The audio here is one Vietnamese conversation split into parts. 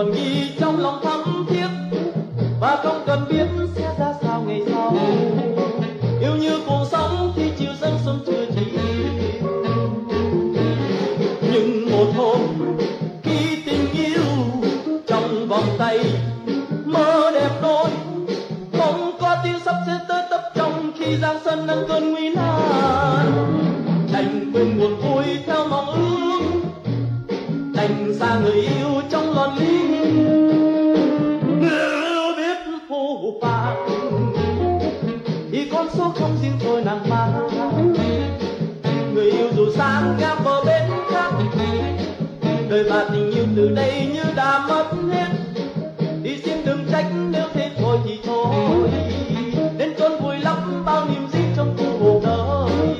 còn ghi trong lòng thắm thiết và không cần biết sẽ ra sao ngày sau. Yêu như cuồng sóng khi chiều dâng sớm chưa chỉ. Nhưng một hôm khi tình yêu trong vòng tay mơ đẹp đôi, mong có tin sắp sẽ tới tấp trong khi giang sơn đang cơn nguy nan. Đành quên buồn vui theo mong ước, đành xa người yêu trong lon ly. Nếu biết phù phàng thì con số không riêng tôi nàng mang. Người yêu dù sang ngang bờ bên khác, đời và tình yêu từ đây như đã mất hết. Thì xin đừng trách nếu thế thôi thì thôi, đến chốn vui lắm bao niềm riêng trong cuộc đời.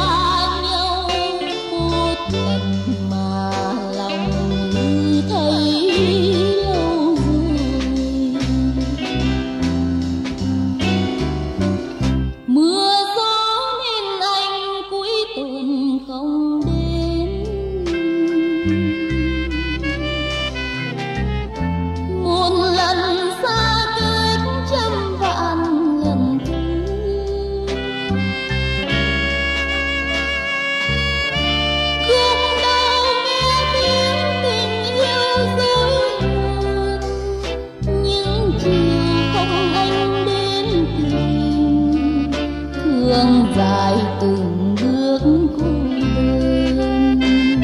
Thấy đường dài từng bước cô đơn.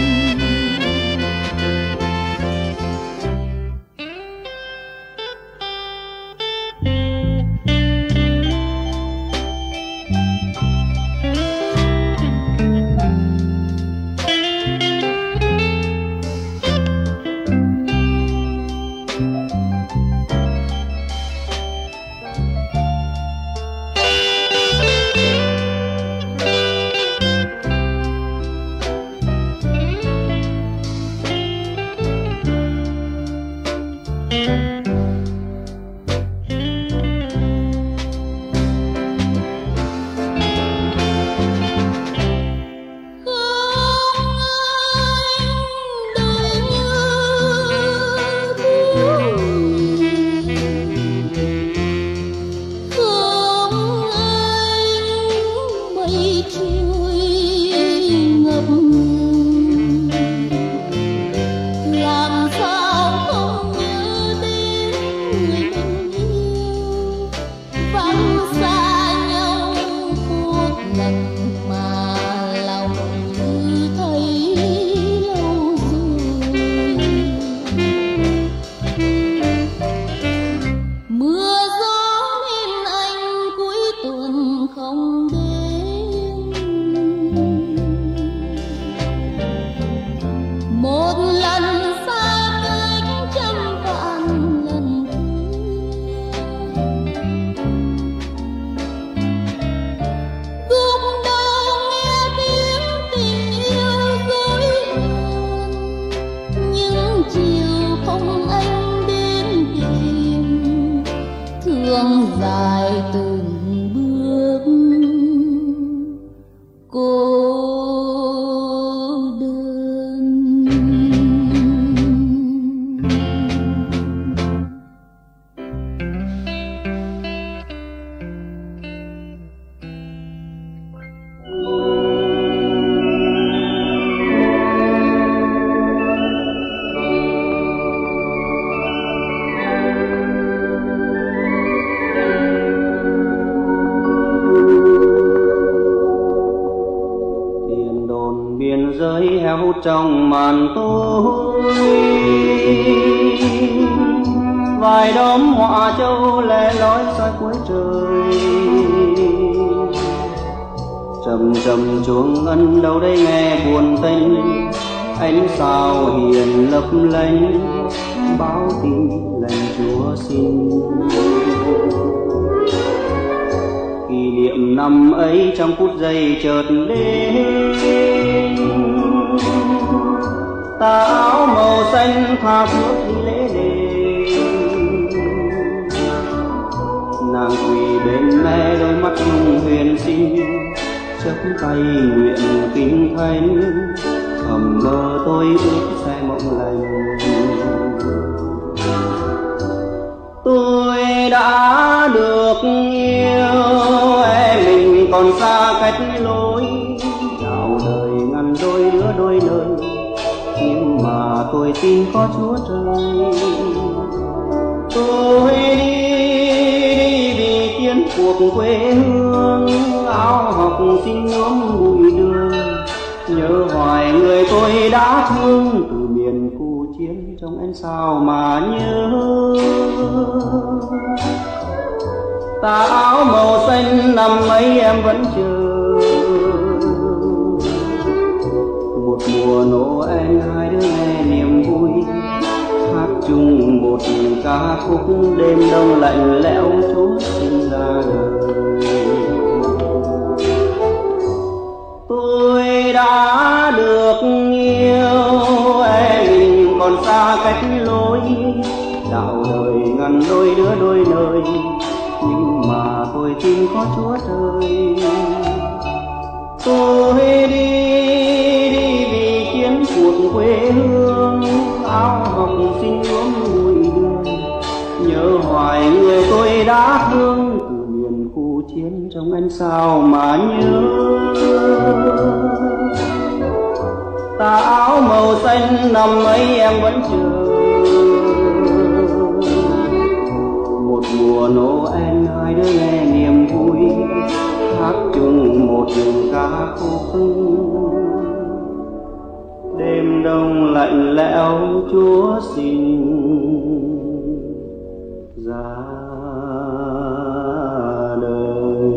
Dài từng bước cô đơn. Biên giới heo trong màn tối, vài đốm họa châu lẻ loi soi cuối trời. Trầm trầm chuông ngân đâu đây nghe buồn tênh, ánh sao hiền lấp lánh báo tin lành Chúa xin. Kỷ niệm năm ấy trong phút giây chợt đến, tà áo màu xanh tha bước đi lễ đền. Nàng quỳ bên mẹ đôi mắt huyền xinh, chắp tay nguyện kinh thánh, thầm mơ tôi ước sẽ mộng lành. Tôi đã được yêu em, mình còn xa cách lối, dạo đời ngăn đôi lứa đôi nơi, nhưng mà tôi tin có Chúa Trời. Tôi đi vì chiến cuộc quê hương, áo học xin nhuốm bụi đường, nhớ hoài người tôi đã thương, từ miền khu chiến trong ánh sao mà nhớ. Tà áo màu xanh năm ấy em vẫn chờ, một mùa Noel hai đứa nghe niềm vui, hát chung một ca khúc đêm đông lạnh lẽo Chúa sinh ra đời. Tôi đã được yêu em, còn xa cách lối, dạo đời ngăn đôi đứa đôi nơi, nhưng mà tôi tin có Chúa Trời. Tôi đi vì chiến cuộc quê hương, áo học xin nhuốm bụi đường, nhớ hoài người tôi đã thương, từ miền khu chiến trong ánh sao mà nhớ. Tà áo màu xanh năm ấy em vẫn chờ, một mùa Noel hai đứa nghe niềm vui, hát chung một ca khúc. Đêm đông lạnh lẽo Chúa xin ra đời.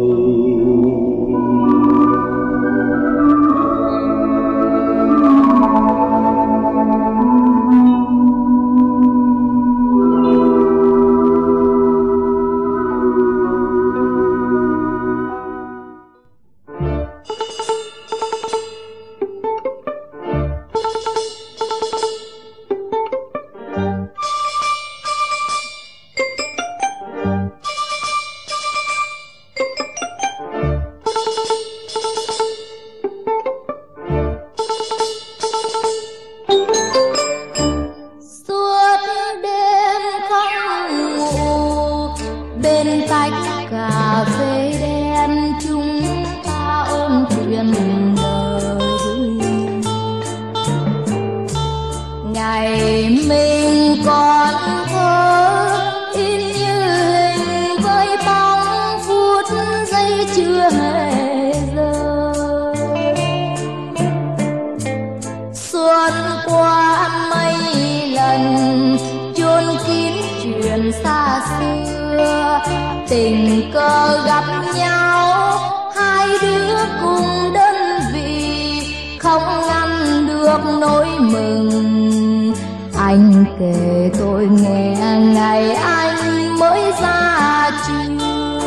Tình cờ gặp nhau, hai đứa cùng đơn vị, không ngăn được nỗi mừng. Anh kể tôi nghe ngày anh mới ra trường.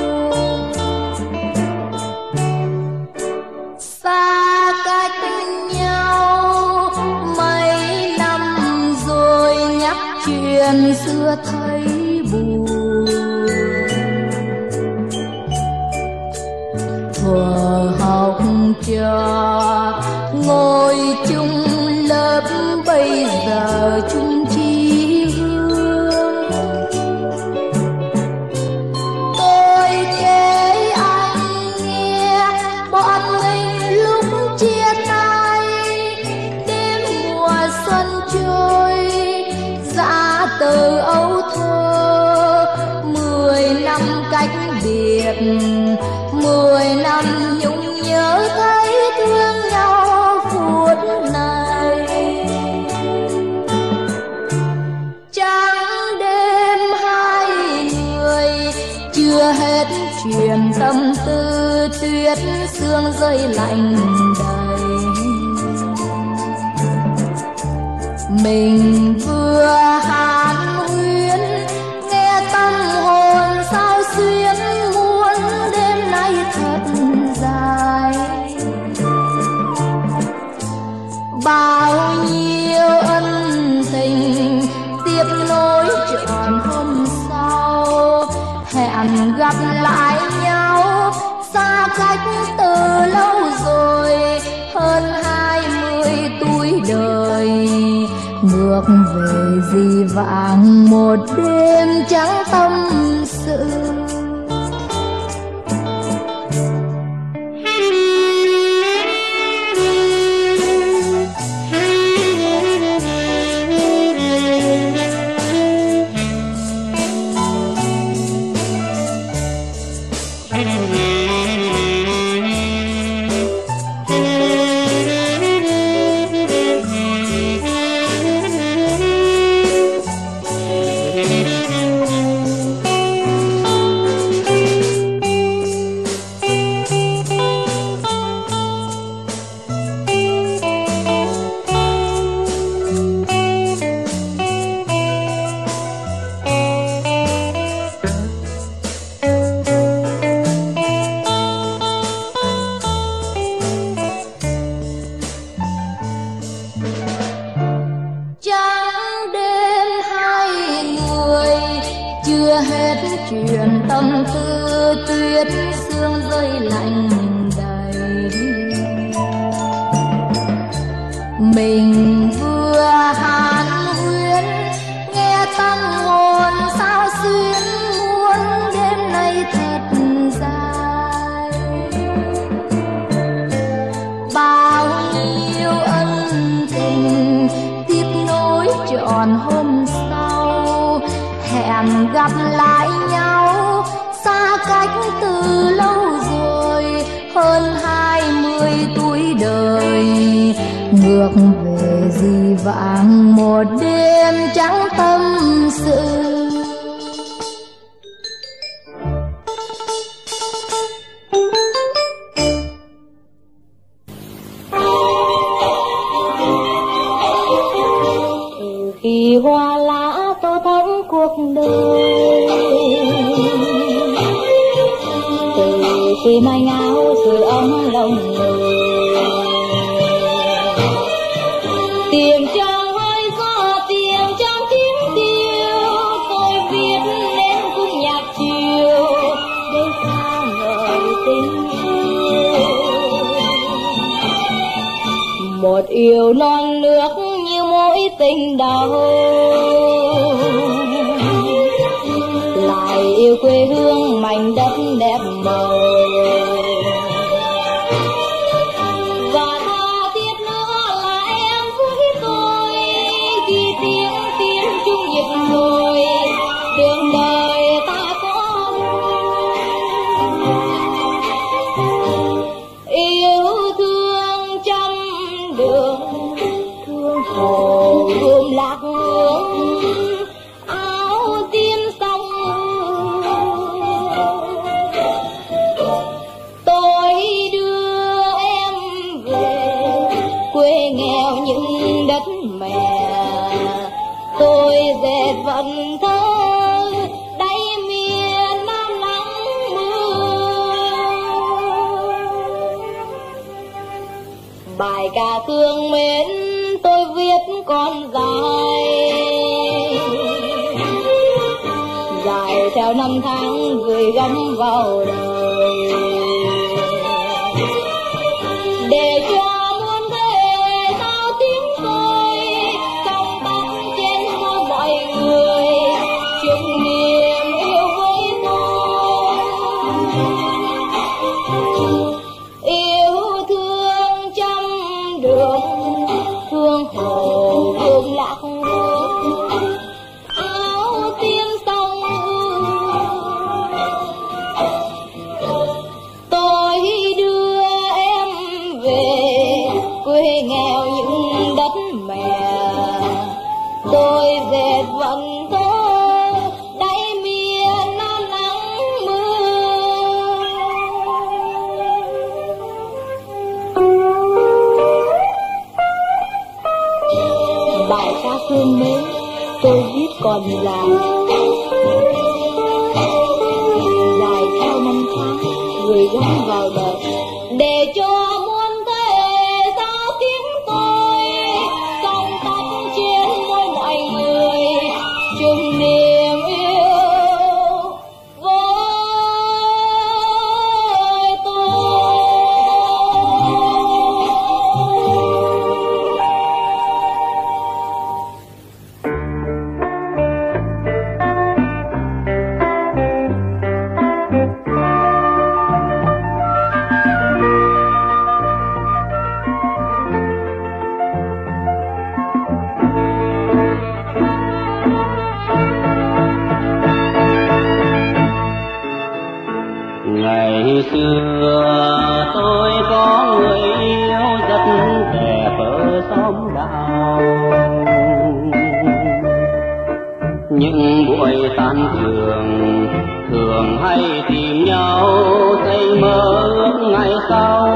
Xa cách nhau mấy năm rồi, nhắc chuyện xưa thấy buồn. Thuở học trò ngồi chung lớp, bây giờ chung chí hướng. Tôi kể anh nghe bọn mình lúc chia tay, đêm mùa xuân trôi dã từ âu thơ. 10 năm cách biệt, 10 năm nhung nhớ thấy thương nhau phút này. Trắng đêm hai người chưa hết chuyện tâm tư, tuyết sương rơi lạnh đầy. Mình vừa hát huyên nghe tâm hồn sao xuyên, muốn đêm nay thật dài. Bao nhiêu ân tình tiếp nối trọn hôm sau, hẹn gặp lại nhau xa cách từ lâu rồi. Hơn 20 tuổi đời ngược về dĩ vãng, một đêm trắng tâm sự. Chuyện tâm tư tuyết sương rơi lạnh đầy. Mình vừa hát huyên nghe tâm hồn sao xuyên, muốn đêm nay thật dài. Bao nhiêu ân tình tiếp nối trọn hôm sau, hẹn gặp lại nhau xa cách từ lâu rồi. hơn 20 tuổi đời, ngược về dĩ vãng một đêm trắng tâm sự. Khi hoa lá tô thắm cuộc đời, từ khi mái áo sưởi ấm lòng người, tìm trong hơi gió tìm trong tiếng tiêu, tôi viết nên khúc nhạc chiều để ca ngợi tình yêu. Một yêu non nước như mỗi tình đầu, lại yêu quê hương mảnh đất đẹp màu. Và tha thiết nữa là em với tôi, khi tiếng tiếng chung nhịp ngồi, đường đời ta có yêu thương trăm đường, thương hồ gươm lạc hướng, áo tím sông. Tôi đưa em về quê nghèo những đất mẹ, tôi dệt vận thơ đáy miền Nam nắng mưa. Bài ca thương mến tôi viết còn dài theo năm tháng gửi gắm vào đời, để cho muôn thế sao tiếng tôi trong tóc trên môi mọi người, chung niềm yêu với tôi. Yêu thương trăm đường, thương hồ gươm lạc hướng, áo tím sông. Tôi đưa em về quê nghèo những đất mẹ, tôi dệt vận thơ đáy miền Nam nắng mưa. Bài ca thương mến tôi viết còn dài theo năm tháng gửi gắm vào đời, để cho muôn thế sao tiếng tôi trong tóc trên môi mọi người, chung niềm yêu với tôi. Ngày xưa tôi có người yêu rất đẹp ở xóm đào, những buổi tan trường thường hay tìm nhau xây mơ ước ngày sau,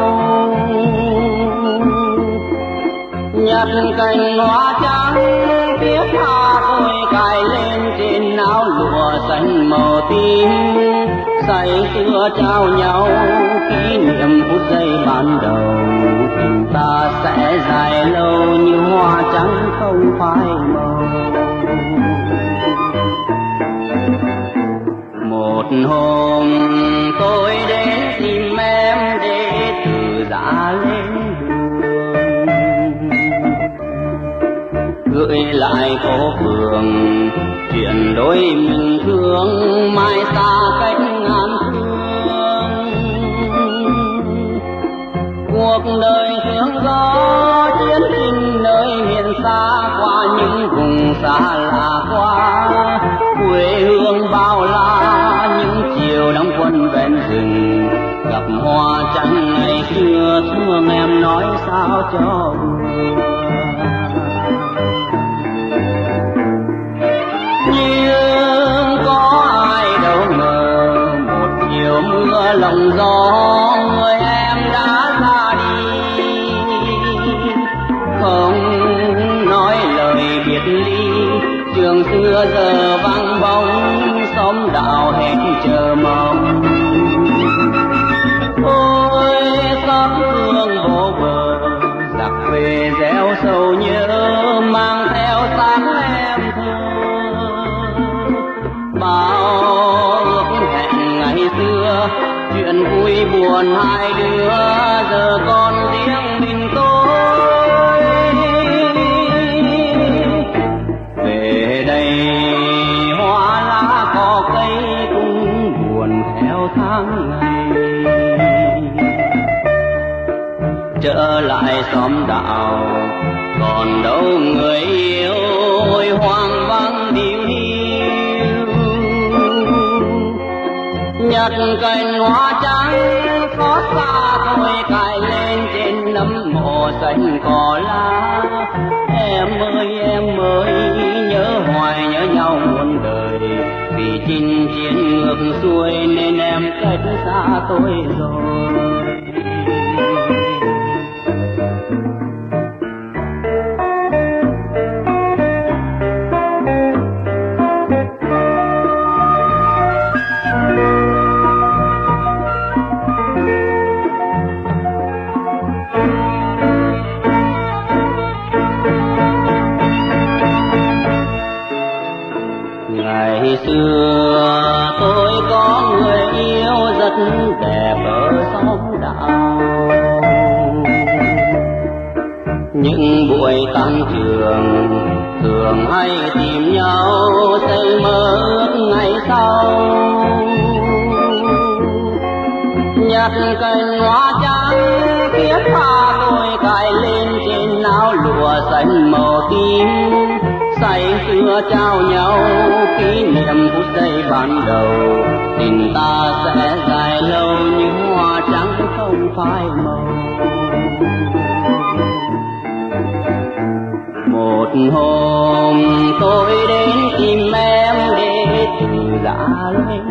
nhặt cành hoa trắng tiếc tha tôi cài lên trên áo lụa xanh màu tím, say sưa trao nhau kỷ niệm phút giây ban đầu, tình ta sẽ dài lâu như hoa trắng không phai màu. Một hôm tôi đến tìm em để từ giã lên đường, gửi lại phố phường chuyện đôi mình thương mai xa cách ngàn phương. Cuộc đời sương gió chiến sinh nơi miền xa, qua những vùng xa lạ qua quê hương bao la, những chiều đóng quân ven rừng gặp hoa trắng xưa thương em nói sao cho nhưng có ai đâu ngờ một chiều mưa lòng gió người em đã ra đi, không nói lời biệt ly. Trường xưa giờ vắng bóng, xóm đạo hết chờ mong. Ôi xót thương vô bờ, giặc về gieo sầu nhớ mang theo sáng em thơ. Bao ước hẹn ngày xưa, chuyện vui buồn hai đứa giờ còn riêng mình tôi. Về đây hoa lá cỏ cây cũng buồn theo tháng ngày. Trở lại xóm đạo còn đâu người yêu, ôi hoang vắng điêu hiu. Nhặt cành hoa trắng xót xa tôi cài lên trên nấm mộ xanh cỏ lá. Em ơi nhớ hoài nhớ nhau muôn đời, vì chinh chiến ngược xuôi nên em cách xa tôi rồi. Ngày xưa tôi có người yêu rất đẹp ở xóm đạo, những buổi tan trường thường hay tìm nhau xây mơ ước ngày sau. Nhặt cành hoa trắng thiết tha tôi cài lên trên áo lụa xanh màu tím. Say xưa trao nhau kỷ niệm phút giây ban đầu, tình ta sẽ dài lâu như hoa trắng không phai màu. Một hôm tôi đến tìm em để từ giã lên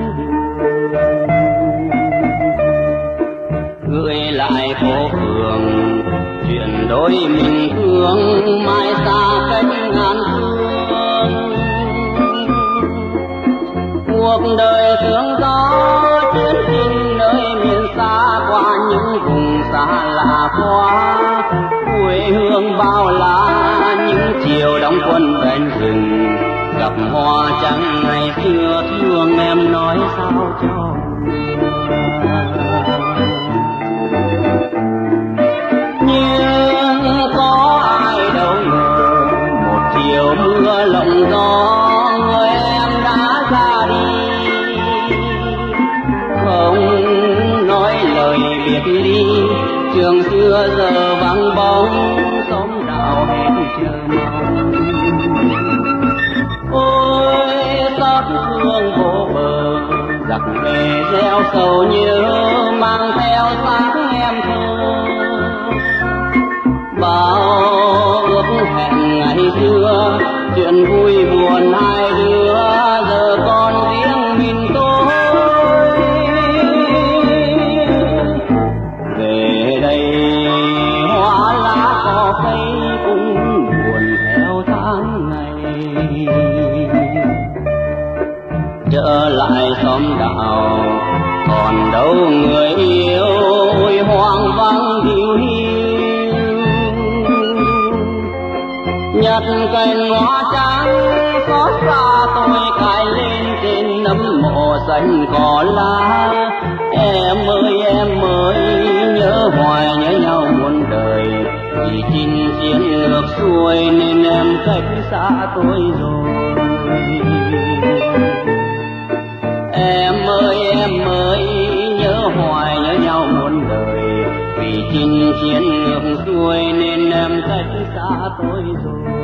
gửi lại phố phường chuyện đôi mình thương mai xa cách ngàn phương. Cuộc đời sương gió chuyến chinh nơi miền xa, qua những vùng xa lạ quá quê hương bao la. Những chiều đóng quân ven rừng gặp hoa trắng ngày xưa thương em nói sao cho. Nhưng có ai đâu ngờ một chiều mưa lộng gió người em đã ra đi, không nói lời biệt ly. Trường xưa giờ vắng bóng, xóm đạo hết chờ mong. Ôi xót thương vô bờ, giặc về gieo sầu nhớ mang theo sáng em thơ. Bao ước hẹn ngày xưa, chuyện vui buồn hai đứa giờ còn riêng mình tôi. Về đây hoa lá cỏ cây cũng buồn theo tháng ngày. Trở lại xóm đạo còn đâu người yêu, ôi hoang vắng điêu hiu. Nhặt cành hoa trắng xót xa tôi cài lên trên nấm mộ xanh cỏ lá. Em ơi nhớ hoài nhớ nhau muôn đời, vì chinh chiến ngược xuôi nên em cách xa tôi rồi. Em ơi nhớ hoài nhớ nhau muôn đời, vì chinh chiến ngược xuôi nên em cách xa tôi rồi.